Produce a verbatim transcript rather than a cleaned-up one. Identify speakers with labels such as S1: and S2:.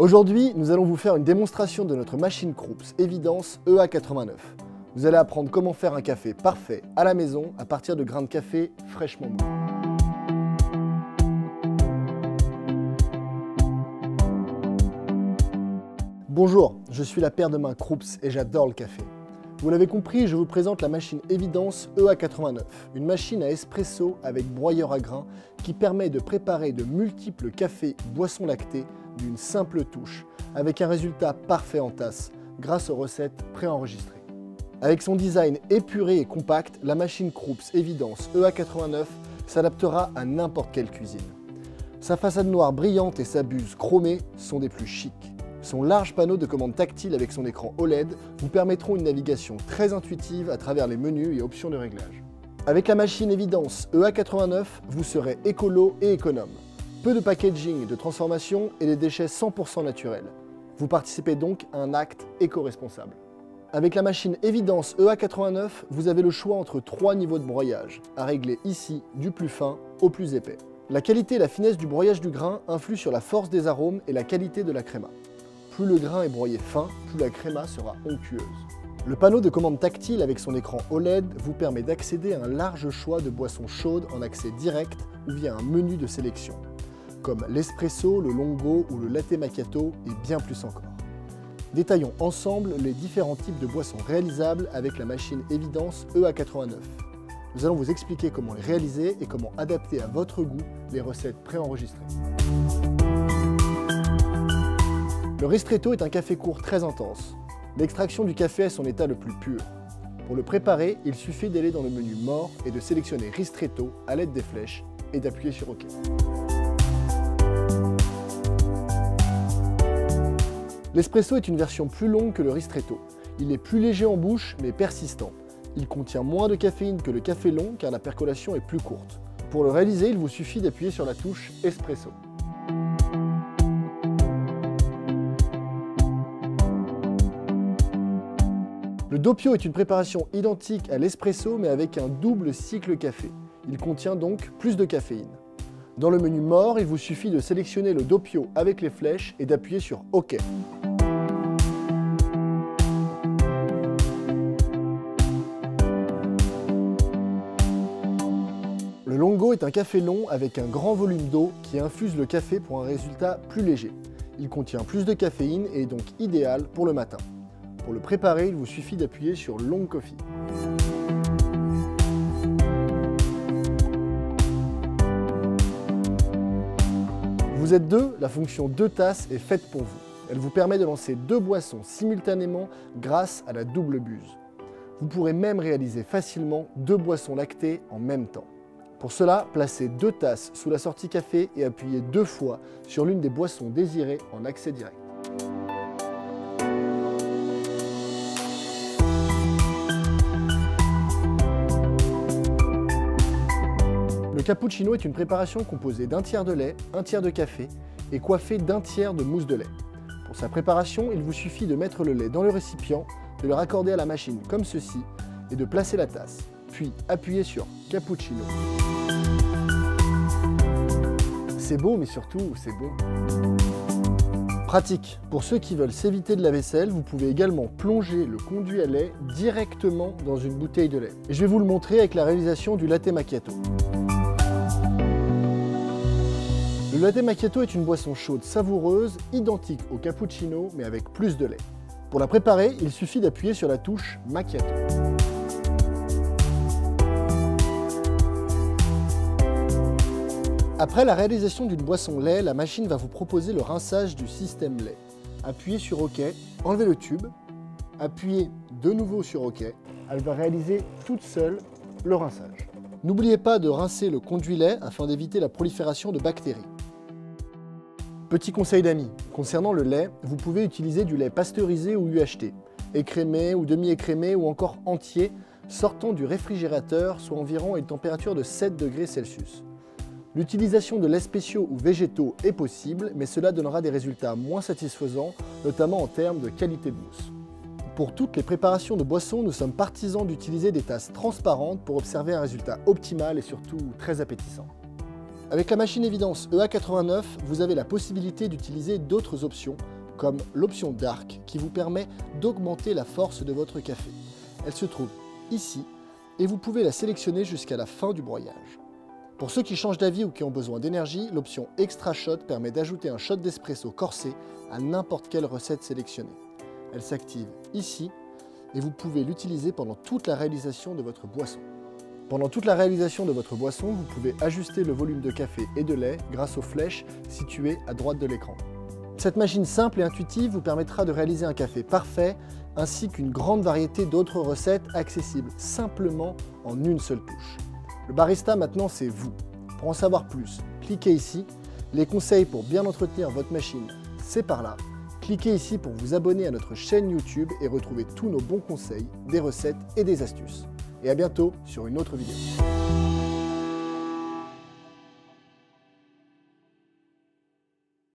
S1: Aujourd'hui, nous allons vous faire une démonstration de notre machine Krups Evidence E A quatre-vingt-neuf. Vous allez apprendre comment faire un café parfait à la maison à partir de grains de café fraîchement moulus. Bonjour, je suis la paire de main Krups et j'adore le café. Vous l'avez compris, je vous présente la machine Evidence E A quatre-vingt-neuf, une machine à espresso avec broyeur à grains qui permet de préparer de multiples cafés boissons lactées d'une simple touche, avec un résultat parfait en tasse, grâce aux recettes préenregistrées. Avec son design épuré et compact, la machine Krups Evidence E A quatre-vingt-neuf s'adaptera à n'importe quelle cuisine. Sa façade noire brillante et sa buse chromée sont des plus chics. Son large panneau de commande tactile avec son écran O L E D vous permettront une navigation très intuitive à travers les menus et options de réglage. Avec la machine Evidence E A quatre-vingt-neuf, vous serez écolo et économe. Peu de packaging et de transformation et des déchets cent pour cent naturels. Vous participez donc à un acte éco-responsable. Avec la machine Evidence E A quatre-vingt-neuf, vous avez le choix entre trois niveaux de broyage, à régler ici du plus fin au plus épais. La qualité et la finesse du broyage du grain influent sur la force des arômes et la qualité de la créma. Plus le grain est broyé fin, plus la créma sera onctueuse. Le panneau de commande tactile avec son écran O L E D vous permet d'accéder à un large choix de boissons chaudes en accès direct ou via un menu de sélection, comme l'espresso, le longo ou le latte macchiato et bien plus encore. Détaillons ensemble les différents types de boissons réalisables avec la machine Evidence E A quatre-vingt-neuf. Nous allons vous expliquer comment les réaliser et comment adapter à votre goût les recettes préenregistrées. Le ristretto est un café court très intense. L'extraction du café est son état le plus pur. Pour le préparer, il suffit d'aller dans le menu More et de sélectionner Ristretto à l'aide des flèches et d'appuyer sur OK. L'espresso est une version plus longue que le ristretto. Il est plus léger en bouche mais persistant. Il contient moins de caféine que le café long car la percolation est plus courte. Pour le réaliser, il vous suffit d'appuyer sur la touche Espresso. Le doppio est une préparation identique à l'espresso mais avec un double cycle café. Il contient donc plus de caféine. Dans le menu More, il vous suffit de sélectionner le doppio avec les flèches et d'appuyer sur OK. Le longo est un café long avec un grand volume d'eau qui infuse le café pour un résultat plus léger. Il contient plus de caféine et est donc idéal pour le matin. Pour le préparer, il vous suffit d'appuyer sur Long Coffee. Vous êtes deux, la fonction deux tasses est faite pour vous. Elle vous permet de lancer deux boissons simultanément grâce à la double buse. Vous pourrez même réaliser facilement deux boissons lactées en même temps. Pour cela, placez deux tasses sous la sortie café et appuyez deux fois sur l'une des boissons désirées en accès direct. Le cappuccino est une préparation composée d'un tiers de lait, un tiers de café et coiffée d'un tiers de mousse de lait. Pour sa préparation, il vous suffit de mettre le lait dans le récipient, de le raccorder à la machine comme ceci et de placer la tasse, puis appuyer sur Cappuccino. C'est beau mais surtout c'est bon. Pratique. Pour ceux qui veulent s'éviter de la vaisselle, vous pouvez également plonger le conduit à lait directement dans une bouteille de lait. Et je vais vous le montrer avec la réalisation du latte macchiato. Le latte macchiato est une boisson chaude savoureuse, identique au cappuccino mais avec plus de lait. Pour la préparer, il suffit d'appuyer sur la touche macchiato. Après la réalisation d'une boisson lait, la machine va vous proposer le rinçage du système lait. Appuyez sur OK, enlevez le tube, appuyez de nouveau sur OK. Elle va réaliser toute seule le rinçage. N'oubliez pas de rincer le conduit lait afin d'éviter la prolifération de bactéries. Petit conseil d'amis, concernant le lait, vous pouvez utiliser du lait pasteurisé ou U H T, écrémé ou demi-écrémé ou encore entier, sortant du réfrigérateur, soit environ à une température de sept degrés Celsius. L'utilisation de laits spéciaux ou végétaux est possible, mais cela donnera des résultats moins satisfaisants, notamment en termes de qualité de mousse. Pour toutes les préparations de boissons, nous sommes partisans d'utiliser des tasses transparentes pour observer un résultat optimal et surtout très appétissant. Avec la machine évidence E A quatre-vingt-neuf, vous avez la possibilité d'utiliser d'autres options, comme l'option Dark, qui vous permet d'augmenter la force de votre café. Elle se trouve ici, et vous pouvez la sélectionner jusqu'à la fin du broyage. Pour ceux qui changent d'avis ou qui ont besoin d'énergie, l'option Extra Shot permet d'ajouter un shot d'espresso corsé à n'importe quelle recette sélectionnée. Elle s'active ici, et vous pouvez l'utiliser pendant toute la réalisation de votre boisson. Pendant toute la réalisation de votre boisson, vous pouvez ajuster le volume de café et de lait grâce aux flèches situées à droite de l'écran. Cette machine simple et intuitive vous permettra de réaliser un café parfait ainsi qu'une grande variété d'autres recettes accessibles simplement en une seule touche. Le barista maintenant c'est vous. Pour en savoir plus, cliquez ici. Les conseils pour bien entretenir votre machine, c'est par là. Cliquez ici pour vous abonner à notre chaîne YouTube et retrouver tous nos bons conseils, des recettes et des astuces. Et à bientôt sur une autre vidéo.